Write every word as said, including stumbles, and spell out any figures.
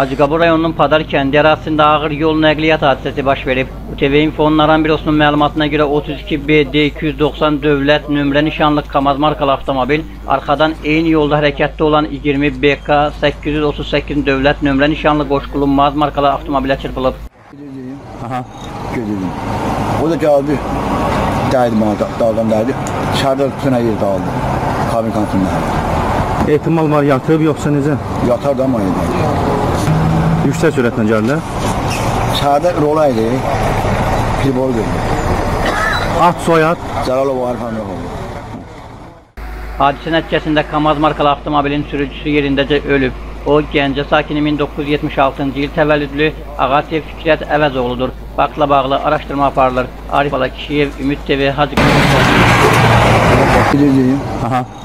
Hacıqabul rayonunun Padar kəndi ərazisində ağır yol nəqliyyat hadisəsi baş verib. U T V Infonun bürosunun məlumatına görə otuz iki B D iki yüz doxsan dövlət nömrə nişanlı KAMAZ markalı avtomobil arxadan eyni yolda hərəkətdə olan iyirmi B K səkkiz yüz otuz səkkiz dövlət nömrə nişanlı qoşqulu MAZ markalı avtomobilə çırpılıb. Aha, gözledim. O da geldi. Değdi bana, dağdan değdi. Dışarıda tüne yerde aldı. Kabin kantında. Ehtimal var yatıb yoxsa necə? Yatar da ama yedi. Yüksək sürətlə gəldi. Dışarıda rolaydı. Pilbol gördü. At, soyad. Zararlı var falan yok oldu. Hadisə nəticəsində KAMAZ markalı avtomobilin sürücüsü yerindəcə ölüb. O, Gəncə sakini min doqquz yüz yetmiş altıncı il təvəllüdlü Ağatev Fikrət Əvəzoğludur. Faktla bağlı araşdırma aparılır. Arif Balakişiyev, Ümid T V, Hacıqabul. Bilirdim. Aha.